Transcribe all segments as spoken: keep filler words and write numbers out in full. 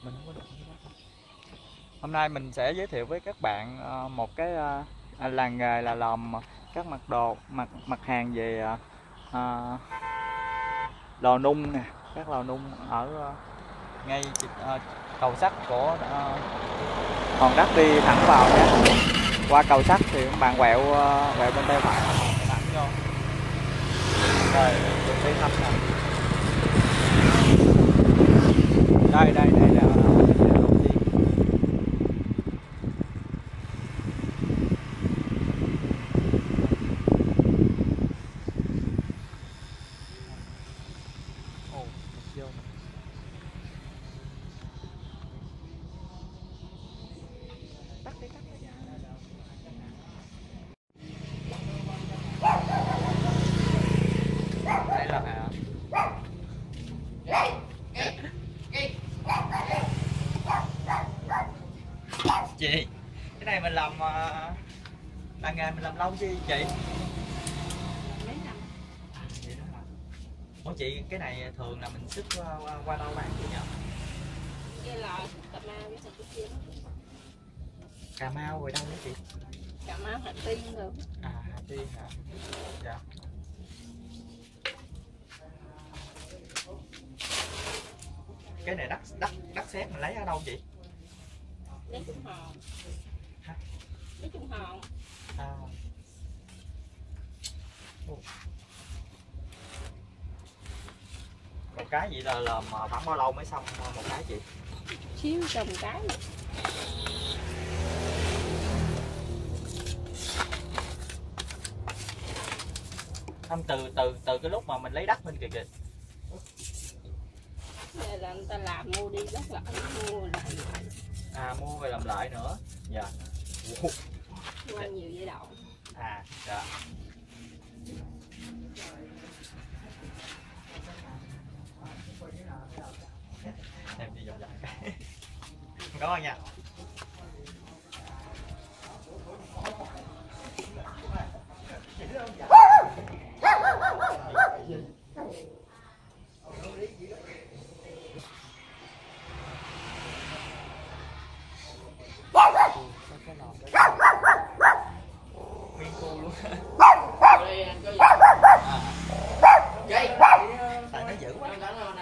Mình không có đụng cái đó. Hôm nay mình sẽ giới thiệu với các bạn một cái làng nghề là làm các mặt đồ mặt mặt hàng về uh, lò nung nè, các lò nung ở uh, ngay uh, cầu sắt của uh, hòn đất đi thẳng vào nha. Qua cầu sắt thì các bạn quẹo uh, quẹo bên tay phải thẳng vô. Rồi mình đi thăm nè. Đây đây đây là đầu tiên. Ồ, vô. Tắt đi, tắt đi. Đây là hả? Chị, cái này mình làm uh, làng nghề mình làm lâu chứ chị? Mấy năm. Vậy đó hả? Ủa chị, cái này thường là mình xuất qua, qua, qua đâu bán chị nhỉ? Cái lò Cà Mau với thành phố Kia. Cà Mau rồi đâu nữa chị? Cà Mau Hà Tiên rồi. À, Hà Tiên hả? Dạ. Cái này đất đất đất sét mình lấy ở đâu chị? Lấy Trung Hòn. Hả? Lấy Trung Hòn. À. Một cái vậy là làm khoảng bao lâu mới xong một cái chị? Xíu trồng cái. Không, từ từ từ cái lúc mà mình lấy đất bên kìa kìa. Đây là người ta làm mua đi đất lại mua lại. À, mua về làm lại nữa. Dạ. Qua nhiều giai đoạn. À, dạ. Em đi vòng vòng cái. Cảm ơn nha. Nguyên khu luôn. Tại nó dữ quá.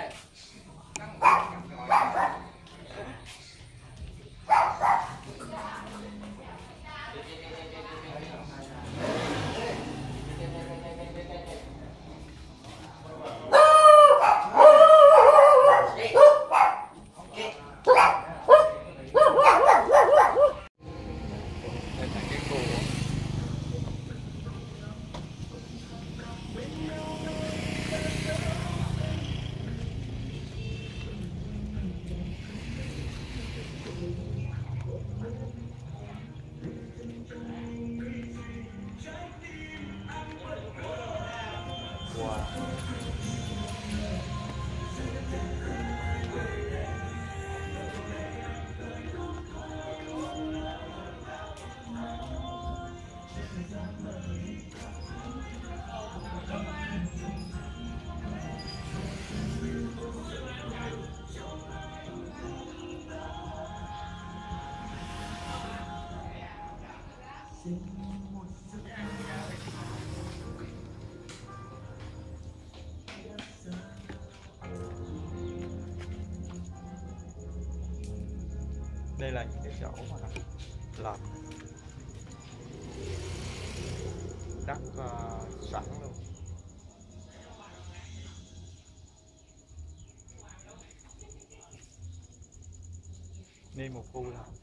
Đây là những cái chỗ mà làm đất uh, sẵn luôn. Nên một khu là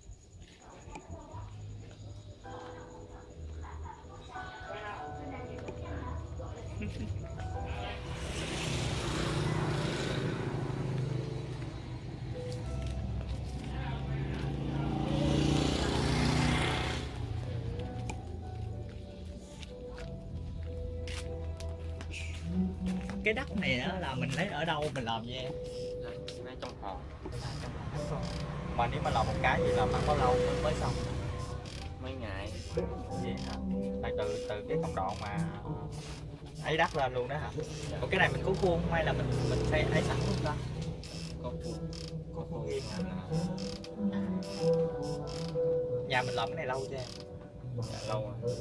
cái đất này là mình lấy ở đâu mình làm vậy? Lấy trong hồ. Mà nếu mà làm một cái thì làm bao lâu mới, mới xong? Mấy ngày. Vậy hả? Tại từ từ cái công đoạn mà ấy đất lên luôn đó hả? Còn cái này mình có khuôn không hay là mình mình xây ấy sẵn luôn ta? Có khuôn. Có Phú Yên là Nhà mình làm cái này lâu chưa em? dạ, lâu rồi.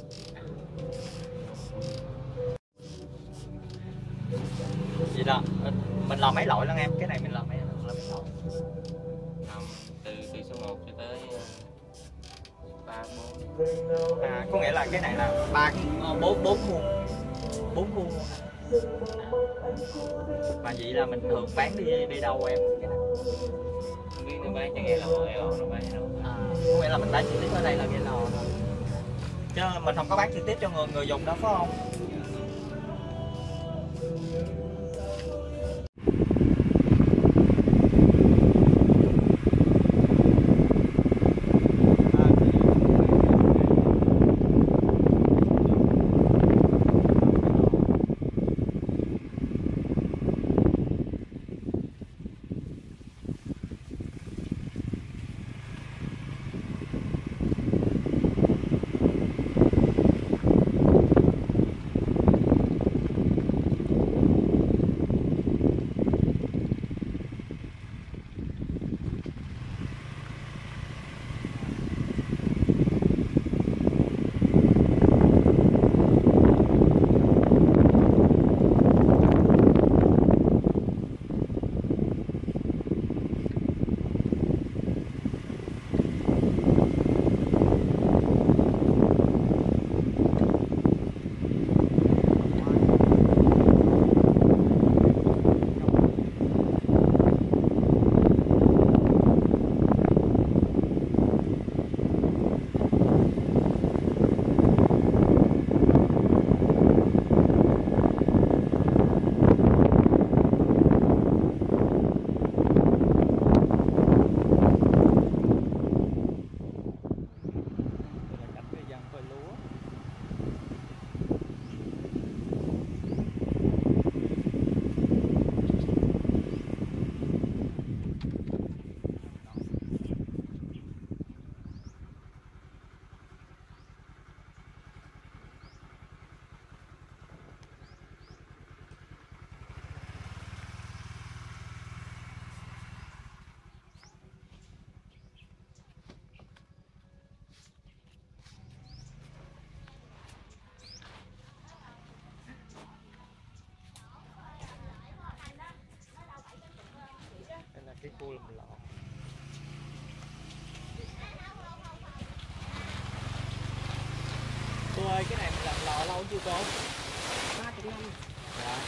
Vậy là mình làm mấy loại lắm em? Cái này mình làm mấy, làm mấy loại? Làm từ từ số một cho tới ba bốn. À, có nghĩa là cái này là ba bốn bốn khuôn, bốn khuôn. Mà vậy là mình thường bán đi đi đâu em? Cái này? Không biết nó bán cho nghe lò nghe lò nó bán đâu. À, có nghĩa là mình bán trực tiếp ở đây là cái lò thôi, chứ mình không có bán trực tiếp cho người người dùng đó phải không? Cái cua làm lò. Cô ơi, cái này mình làm lò lâu chưa cô? ba chục năm. Dạ.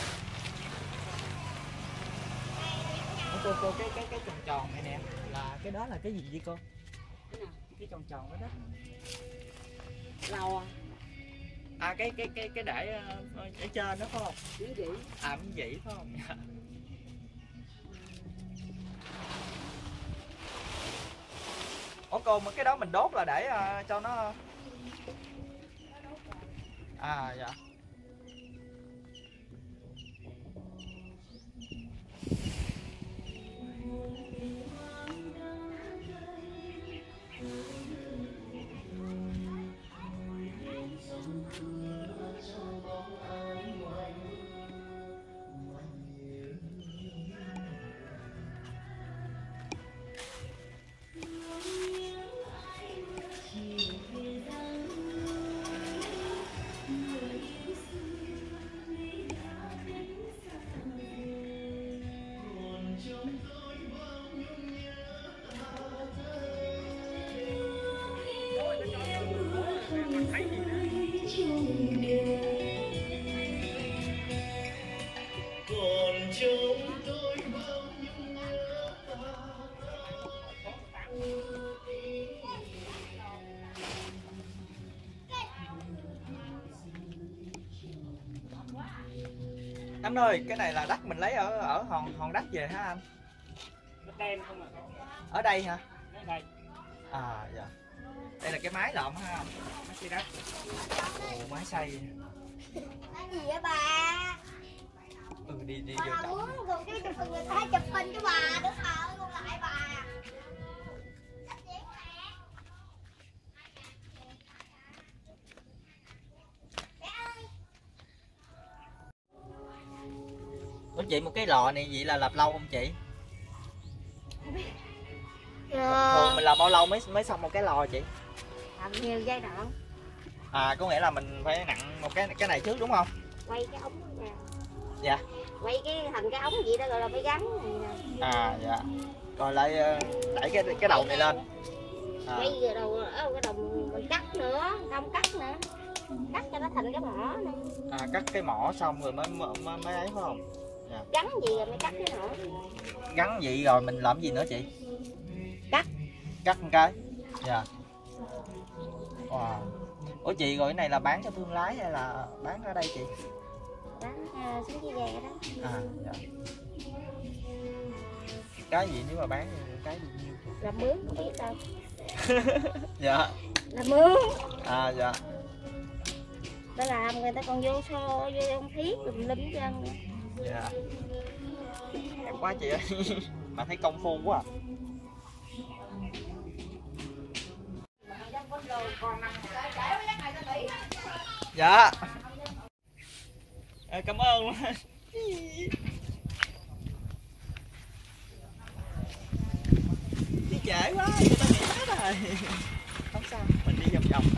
Ủa, cô cô cái cái cái tròn tròn này nè là cái đó là cái gì vậy cô? Cái nào? Cái tròn tròn đó đó. Lâu à? À cái cái cái cái để ở trên đó phải không? Miếng gì? À miếng dĩ phải không? Ủa cô, mà cái đó mình đốt là để uh, cho nó... À dạ. Anh ơi, cái này là đất mình lấy ở ở hòn hòn đất về hả anh? Đất đen không à? Ở đây hả? Ở đây. À dạ. Đây là cái máy lợm ha anh? Máy xay đất. Ồ, máy xay. Cái gì vậy bà? Ừ, đi đi Bà vô nào trọng. muốn dùng cái chụp hình người ta chụp hình cho bà được không? Luôn lại bà. Ủa chị, một cái lò này vậy là làm lâu không chị? Thường mình làm bao lâu mới mới xong một cái lò chị? Làm nhiều giai đoạn. À, có nghĩa là mình phải nặng một cái cái này trước đúng không? Quay cái ống nè. Dạ. Quay cái thành cái ống gì đó gọi là phải gắn này nè. À dạ. Rồi lại đẩy cái cái đầu này lên. À. Quay cái đầu cái đầu mình cắt nữa, không cắt nữa. Cắt cho nó thành cái mỏ này. À, cắt cái mỏ xong rồi mới mới, mới ấy phải không? Dạ. Gắn gì rồi mới cắt cái mỏ. Gắn vậy rồi mình làm gì nữa chị? Cắt. Cắt một cái. Dạ. Wow. Ủa chị, rồi cái này là bán cho thương lái hay là bán ở đây chị? Bán uh, xuống dưới ghe đó. À dạ. Cái gì nếu mà bán thì cái gì nhiêu? Làm mướn không biết đâu. Dạ. Làm mướn. À dạ. Ta làm người ta còn vô xô, vô ông thiết tùm lum chân. Dạ. Đẹp quá chị ơi. Mà thấy công phu quá à. Dạ. À, cảm ơn. Đi trễ quá, người ta nghỉ hết rồi. Không sao, mình đi vòng vòng.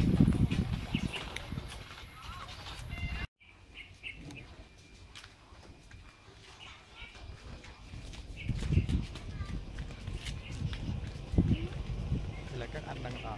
Đây là các anh đang làm.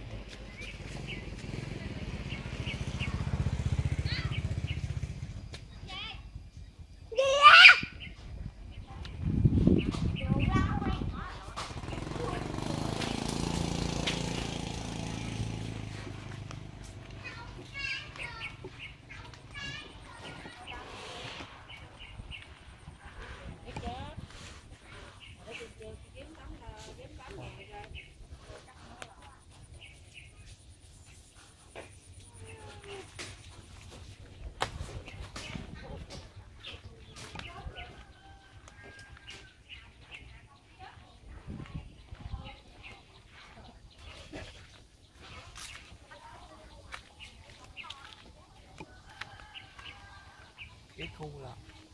Cái khu là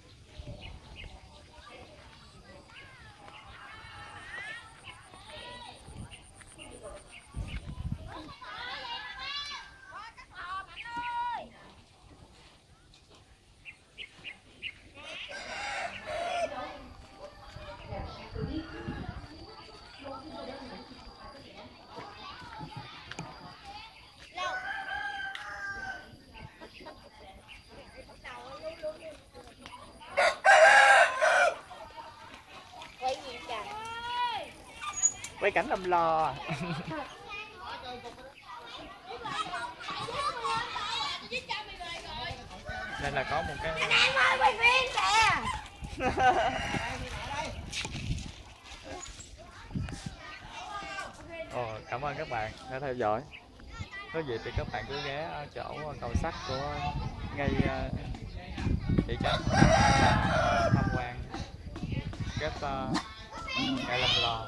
quay cảnh Lâm Lo. Đây là có một cái. Anh em ơi, quay phim kìa. Ồ, cảm ơn các bạn đã theo dõi. Có gì thì các bạn cứ ghé ở chỗ cầu sắt của ngay uh, thị trấn tham quan các uh, cây Lâm Lo.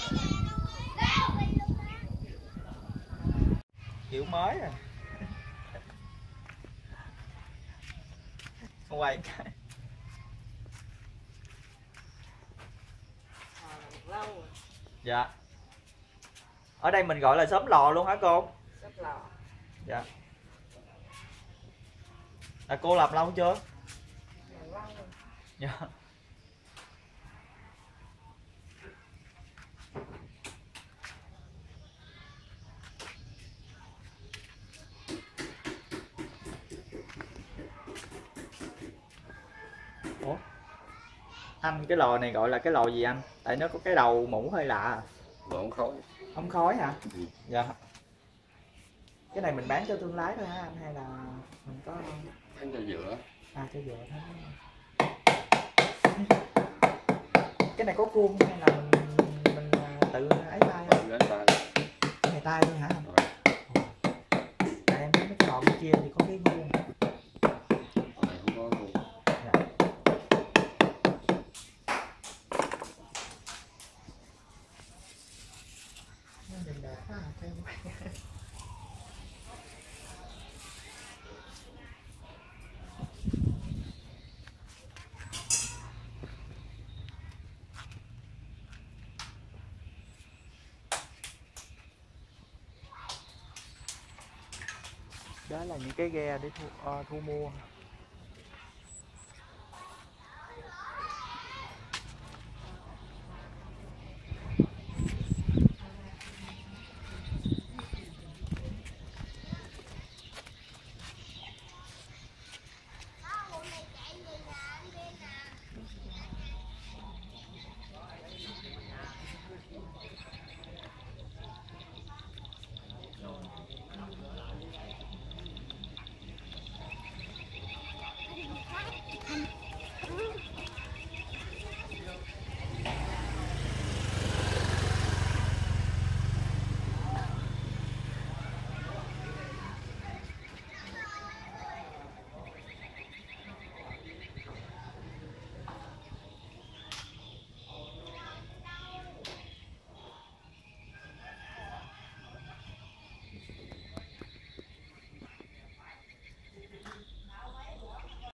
Kiểu mới à. Quay cái. Dạ. Ở đây mình gọi là xóm lò luôn hả cô? Xóm lò. Dạ. À, cô làm lâu chưa? Làm lâu rồi. Dạ. Ủa? Anh, cái lò này gọi là cái lò gì anh? Tại nó có cái đầu mũ hơi lạ à. Lò ống khói. Ống khói hả? Ừ. Dạ. Cái này mình bán cho thương lái thôi hả anh, hay là mình có Bán cho dựa. à cho dựa thôi? Cái này có khuôn hay là mình mình tự ấy tay không? Bán tay. Cái này tay thôi hả anh? Rồi. Tại em thấy mấy cái lò bên kia thì có cái khuôn. Này không có luôn. Dạ. Nhìn đẹp quá à, xem. đó là những cái ghe để thu, ờ, thu mua.